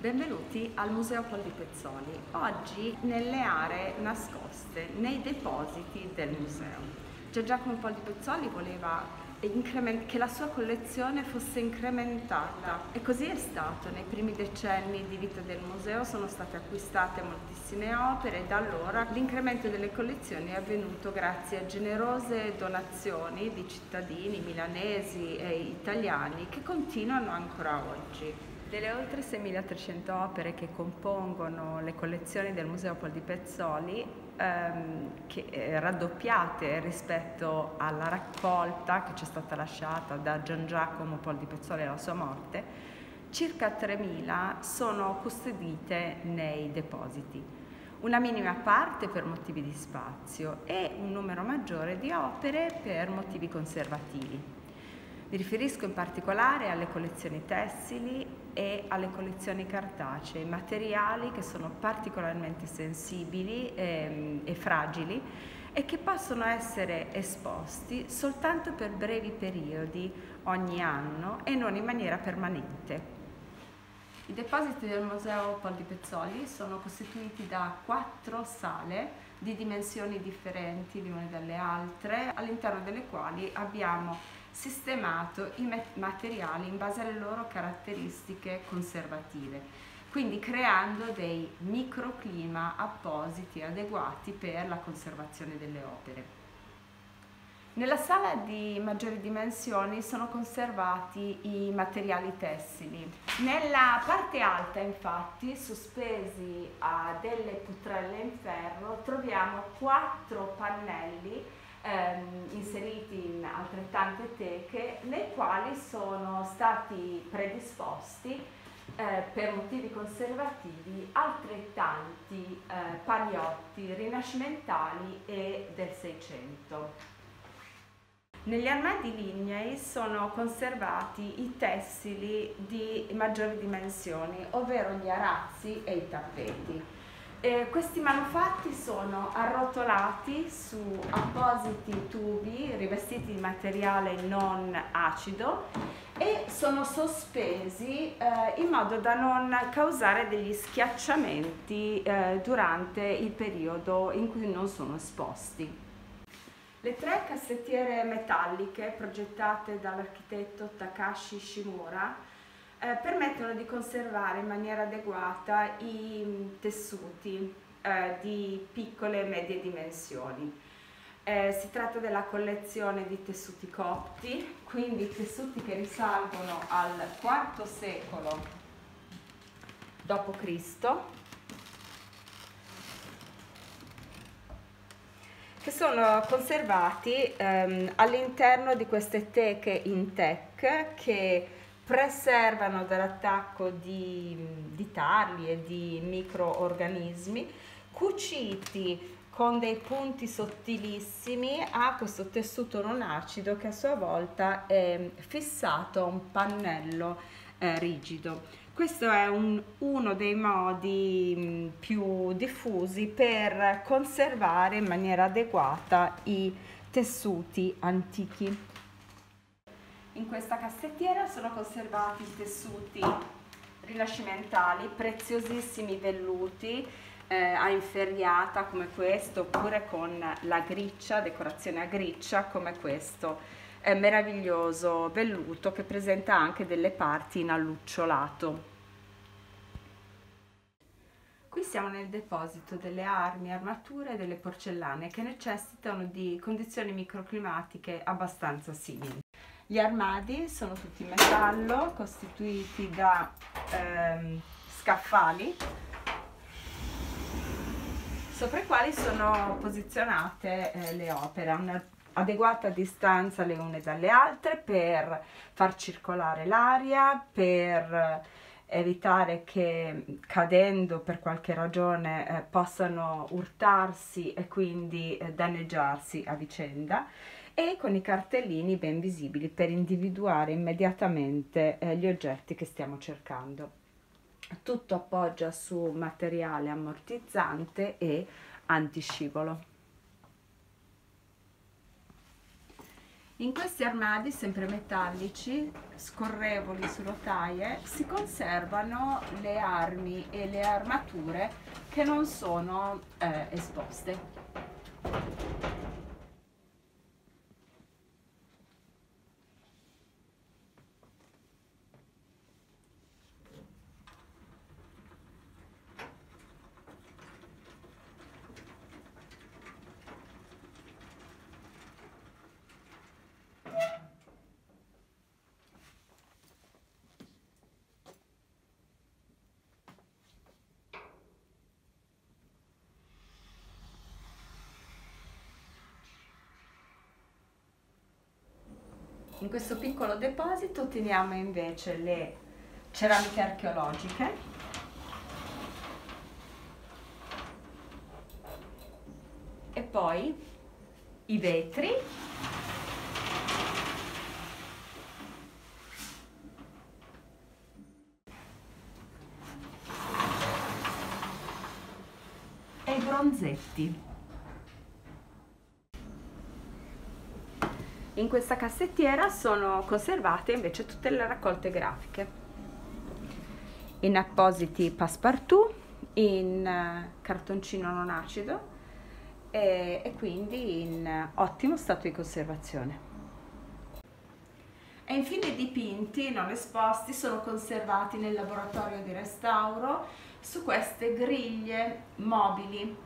Benvenuti al Museo Pol di Pezzoli, oggi nelle aree nascoste, nei depositi del museo. Gian Giacomo Pol di Pezzoli voleva che la sua collezione fosse incrementata e così è stato. Nei primi decenni di vita del museo sono state acquistate moltissime opere e da allora l'incremento delle collezioni è avvenuto grazie a generose donazioni di cittadini milanesi e italiani che continuano ancora oggi. Delle oltre 6.300 opere che compongono le collezioni del Museo Pol di Pezzoli, raddoppiate rispetto alla raccolta che ci è stata lasciata da Gian Giacomo Pol di Pezzoli alla sua morte, circa 3.000 sono custodite nei depositi. Una minima parte per motivi di spazio e un numero maggiore di opere per motivi conservativi. Mi riferisco in particolare alle collezioni tessili e alle collezioni cartacee, materiali che sono particolarmente sensibili e fragili e che possono essere esposti soltanto per brevi periodi ogni anno e non in maniera permanente. I depositi del Museo Pol di Pezzoli sono costituiti da 4 sale di dimensioni differenti le une dalle altre, all'interno delle quali abbiamo sistemato i materiali in base alle loro caratteristiche conservative, quindi creando dei microclima appositi, adeguati per la conservazione delle opere. Nella sala di maggiori dimensioni sono conservati i materiali tessili. Nella parte alta, infatti, sospesi a delle putrelle in ferro, troviamo 4 pannelli inseriti in altrettante teche, nei quali sono stati predisposti per motivi conservativi altrettanti paniotti rinascimentali e del Seicento. Negli armadi lignei sono conservati i tessili di maggiori dimensioni, ovvero gli arazzi e i tappeti. Questi manufatti sono arrotolati su appositi tubi rivestiti di materiale non acido e sono sospesi in modo da non causare degli schiacciamenti durante il periodo in cui non sono esposti. Le 3 cassettiere metalliche progettate dall'architetto Takashi Shimura permettono di conservare in maniera adeguata i tessuti di piccole e medie dimensioni. Si tratta della collezione di tessuti copti, quindi tessuti che risalgono al IV secolo d.C., che sono conservati all'interno di queste teche in tech che preservano dall'attacco di tarli e di microorganismi, cuciti con dei punti sottilissimi a questo tessuto non acido che a sua volta è fissato a un pannello rigido. Questo è uno dei modi più diffusi per conservare in maniera adeguata i tessuti antichi. In questa cassettiera sono conservati i tessuti rinascimentali, preziosissimi velluti a inferriata come questo, oppure con la griccia, decorazione a griccia come questo meraviglioso velluto che presenta anche delle parti in allucciolato. Qui siamo nel deposito delle armi, armature e delle porcellane che necessitano di condizioni microclimatiche abbastanza simili. Gli armadi sono tutti in metallo, costituiti da scaffali, sopra i quali sono posizionate le opere a un'adeguata distanza le une dalle altre per far circolare l'aria, per evitare che cadendo per qualche ragione possano urtarsi e quindi danneggiarsi a vicenda, e con i cartellini ben visibili per individuare immediatamente gli oggetti che stiamo cercando. Tutto appoggia su materiale ammortizzante e antiscivolo. In questi armadi, sempre metallici, scorrevoli su rotaie, si conservano le armi e le armature che non sono esposte. In questo piccolo deposito teniamo invece le ceramiche archeologiche, e poi i vetri, e i bronzetti. In questa cassettiera sono conservate invece tutte le raccolte grafiche in appositi passepartout, in cartoncino non acido e quindi in ottimo stato di conservazione. E infine i dipinti non esposti sono conservati nel laboratorio di restauro su queste griglie mobili.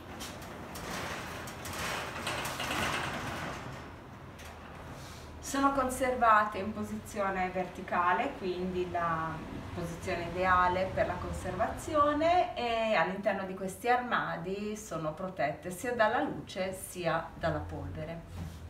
Sono conservate in posizione verticale, quindi la posizione ideale per la conservazione, e all'interno di questi armadi sono protette sia dalla luce sia dalla polvere.